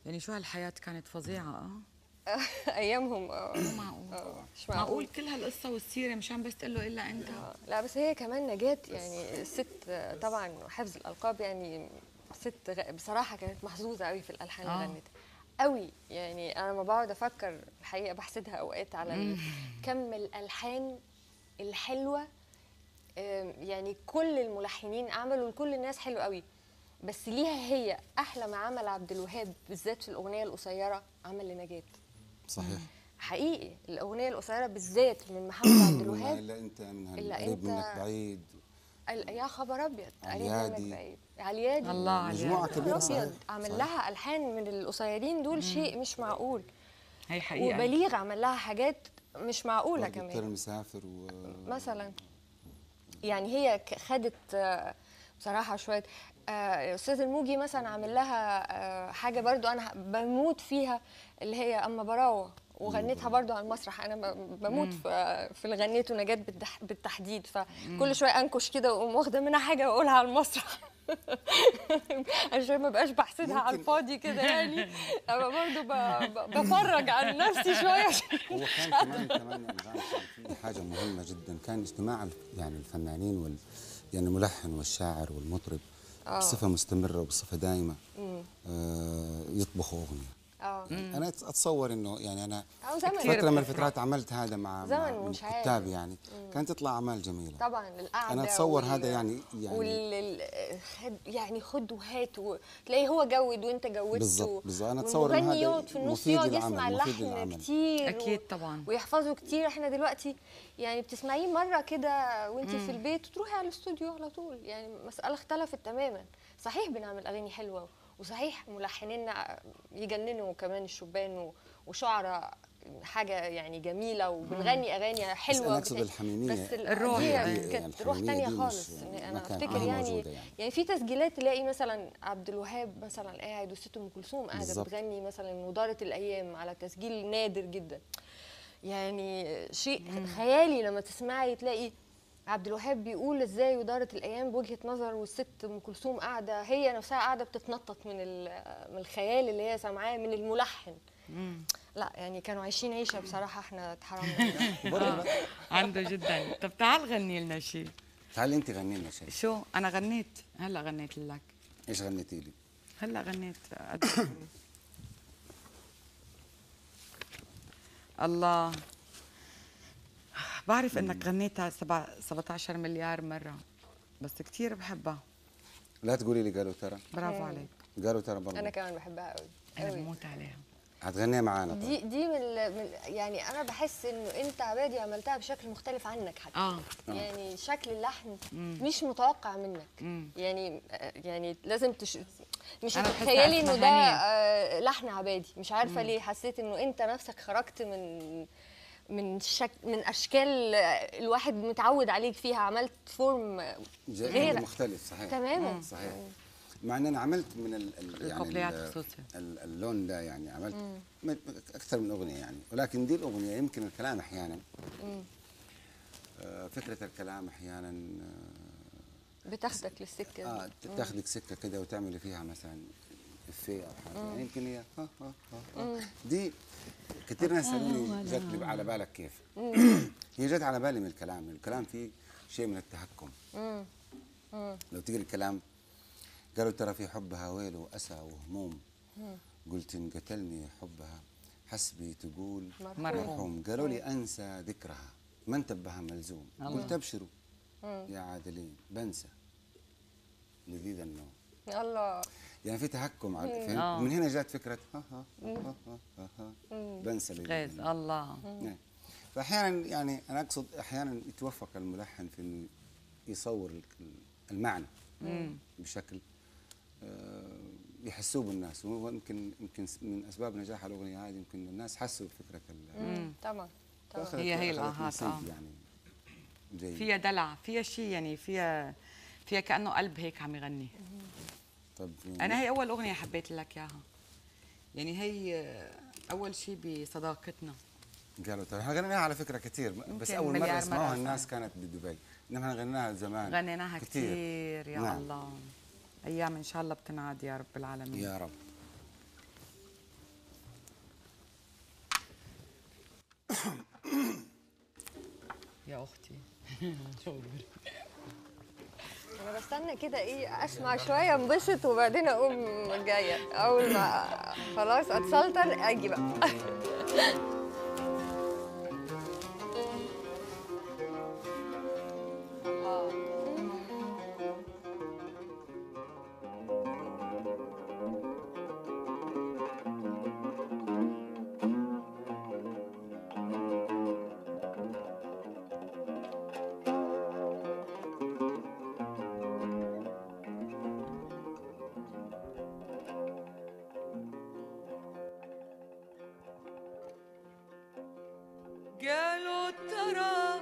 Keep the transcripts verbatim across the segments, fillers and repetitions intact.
يعني شو هالحياة كانت فظيعة. اه ايامهم اه مو معقول. اه مش معقول معقول. كل هالقصة والسيرة مشان بس تقول له إلا أنت. آه، لا بس هي كمان نجاة يعني الست آه، طبعا حفظ الألقاب يعني ست غ- بصراحة كانت محظوظة قوي في الألحان اللي آه. غنتها قوي. يعني أنا لما بقعد أفكر الحقيقة بحسدها أوقات على ال- كم الألحان الحلوة. آم، يعني كل الملحنين عملوا لكل الناس حلو قوي، بس ليها هي أحلى ما عمل عبد الوهاب بالذات في الأغنية القصيرة عمل لنجاة. صحيح. حقيقي الأغنية القصيرة بالذات من محمد عبد قلنا الوهاب. الا انت من إلا قريب منك أنت بعيد. ال- يا خبر ابيض قريب منك عليادي. بعيد عليادي. الله عليك. مجموعة يا كبيرة خبر صحيح. ابيض عمل صحيح. لها الحان من القصيرين دول شيء مش معقول. هي حقيقة. وبليغ عمل لها حاجات مش معقوله برضه كمان. الطير المسافر و مثلا يعني هي ك- خدت آه، بصراحه شويه. آه، استاذ الموجي مثلا عامل لها آه، حاجه برضو انا بموت فيها اللي هي اما براوه، وغنيتها برضو على المسرح. انا ب- بموت في في اللي غنيته نجاة بالتح- بالتحديد، فكل شويه انكش كده واقوم واخده منها حاجه واقولها على المسرح عشان ما بقاش بحسدها على يمكن- الفاضي كده يعني. ابقى برضو ب- ب- بفرج عن نفسي شويه عشان هو كان كمان كمان يعني كان في حاجة مهمة جدا، كان اجتماع الف- يعني الفنانين وال يعني الملحن والشاعر والمطرب بصفة مستمرة وبصفة دائمة. آه يطبخوا أغنية. اه أنا أتصور إنه يعني أنا أو زمن. كتير فترة من بتفرق. الفترات عملت هذا مع زمن مع من ومشاعر. الكتاب يعني كانت تطلع أعمال جميلة. طبعا القعده أنا أتصور وال- هذا يعني يعني وال ال- خد يعني خد وهات وتلاقيه هو جود وانت جودت. بالضبط بالضبط. أنا أتصور إنه والمغني هذا يقعد في النص مفيد يقعد للعمل، يسمع مفيد اللحن للعمل. كتير أكيد و... طبعا. ويحفظه كتير. احنا دلوقتي يعني بتسمعيه مره كده وانت في البيت وتروحي على الاستوديو على طول. يعني مسألة اختلفت تماما. صحيح بنعمل اغاني حلوه، وصحيح ملحنينا يجننوا كمان الشبان و- وشعراء حاجه يعني جميله، وبنغني اغاني بس حلوه أنا أقصد بتاع- الحميمية. بس ال- الروح دي يعني. كانت روح الحميمية تانية دي خالص. مش- يعني ما انا كانت افتكر يعني موجودة يعني. يعني في تسجيلات تلاقي مثلا عبد الوهاب مثلا قاعد وست ام كلثوم قاعده بالظبط. بتغني مثلا ودارت الايام على تسجيل نادر جدا. يعني شيء خيالي لما تسمعي تلاقي عبد الوهاب بيقول ازاي ودارت الايام بوجهه نظر، والست ام كلثوم قاعده هي نفسها قاعده بتتنطط من ال- من الخيال اللي هي سامعاه من الملحن. لا يعني كانوا عايشين عيشه بصراحه احنا اتحرمنا منها. آه. عنده جدا. طب تعال غني لنا شيء. تعالي أنت غني لنا شيء. شو أنا غنيت هلا غنيت لك. إيش غنيتي لي؟ هلا غنيت قد- الله. بعرف انك غنيتها سبع سبعتاشر مليار مرة، بس كتير بحبها. لا تقولي لي قالوا ترى. برافو عليك. قالوا ترى برضه. انا كمان بحبها قوي انا قوي. بموت عليها. هتغنيها معانا طيب. دي دي من, ال- من يعني انا بحس انه انت عبادي عملتها بشكل مختلف عنك حتى. اه يعني شكل اللحن مش متوقع منك. يعني يعني لازم تش... مش أنا بحسها هتتخيلي انه ده اسمها هنية. آه، لحن عبادي. مش عارفه ليه حسيت انه انت نفسك خرجت من من شك... من اشكال آه، الواحد متعود عليك فيها. عملت فورم جاي غيرك مختلف صحيح. تماما. صحيح. مع ان انا عملت من ال ال يعني الكوبليات ال- خصوصي. ال- اللون ده يعني عملت م- اكثر من اغنيه يعني، ولكن دي الاغنيه يمكن الكلام احيانا آه فكره الكلام احيانا بتاخدك للسكه اه دي. آه، تاخذك سكه كده وتعملي فيها مثلا افيه او حاجه يعني يمكن هي ها ها ها ها. دي كثير ناس سالوني جت لي على بالك كيف. هي جت على بالي من الكلام، الكلام فيه شيء من التهكم. لو تقري الكلام قالوا ترى في حبها ويل وأسى وهموم، قلت إن قتلني حبها حسبي تقول مرحوم. مرحوم، قالوا لي أنسى ذكرها ما انتبه ملزوم، قلت أبشروا يا عادلين بنسى لذيذ النوم. الله. يعني في تهكم على آه. فهمت؟ من هنا جات فكرة ها ها ها ها ها, ها بنسى لذيذ غيظ النوم. الله. نعم. فأحيانا يعني أنا أقصد أحيانا يتوفق الملحن في إنه يصور المعنى بشكل آه، يحسوه بالناس. ويمكن يمكن من اسباب نجاح الاغنيه هذه يمكن الناس حسوا بفكره ال طبعا طبعا. فأخذت- هي هي أخذت الآهات، نصيب آه. يعني جيد. فيها دلع، فيها شيء يعني، فيها فيها كأنه قلب هيك عم يغني. طب أنا هي أول أغنية حبيت لك إياها. يعني هي أول شيء بصداقتنا. قالوا طيب احنا غنيناها على فكره كثير، بس يمكن اول مره مليار يسمعوها مرة الناس صحيح. كانت بدبي، انما احنا غنيناها زمان غنيناها كثير يا نعم. الله. أيام إن شاء الله بتنعاد يا رب العالمين. يا رب. يا اختي شو بدي انا بستنى كده ايه اسمع شويه انبسط وبعدين اقوم جايه اول ما خلاص اتسلطن اجي بقى. قالوا ترى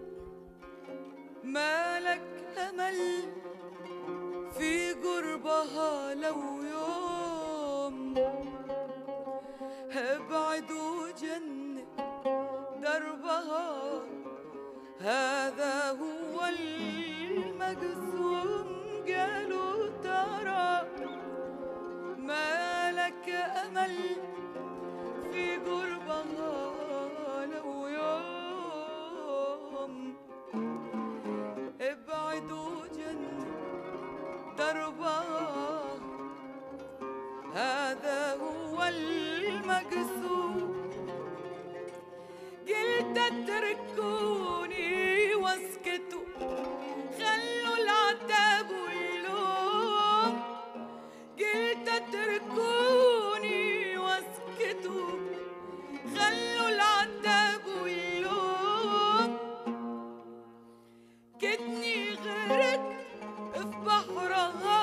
مالك أمل في قربها لو يوم ابعد وجنب دربها هذا هو المقسوم. قالوا ترى مالك أمل في قربها لو يوم ابعد وجنب دربها هذا هو المقسوم. قلت اتركوني واسكتوا خلوا العتاب واللوم. قلت اتركوني واسكتوا خلوا العتاب واللوم. كدني غرقت في بحرها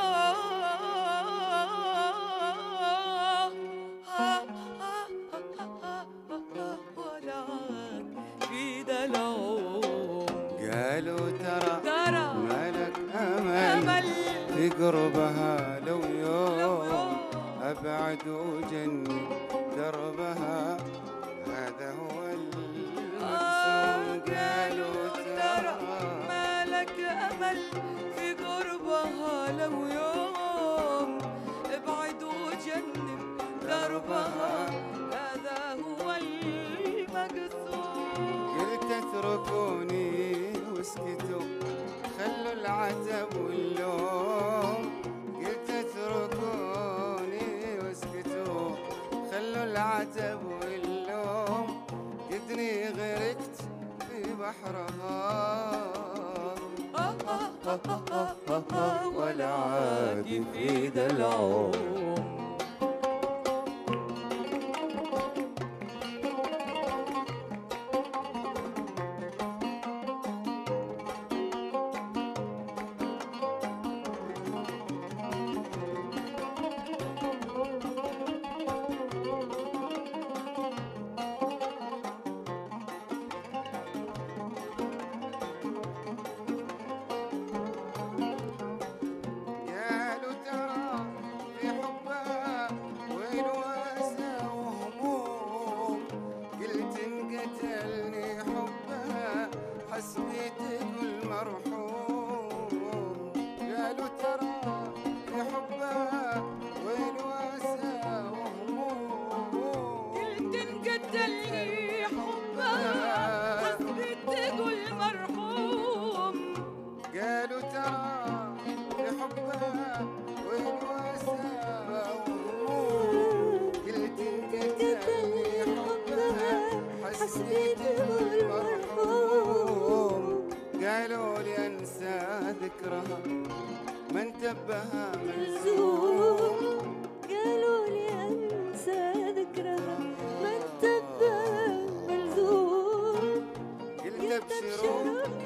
ولا عاد في دلعوم. قالوا ترى ترى مالك أمل أمل في قربها لو يوم أبعد وجنب دربها هذا هو المقسوم. قالوا ترى مالك أمل في قربها لو يوم ابعد وجنب دربها هذا هو المقسوم. قلت اتركوني واسكتوا خلوا العتب واللوم. قلت اتركوني واسكتوا خلوا العتب واللوم. قدني غرقت في بحرها ولا عادي في دلعوم. قالوا لي انسى ذكرها ما انتبها ملزوم. قالوا لي انسى ذكرها ما انتبه ملزوم. قلت ابشروا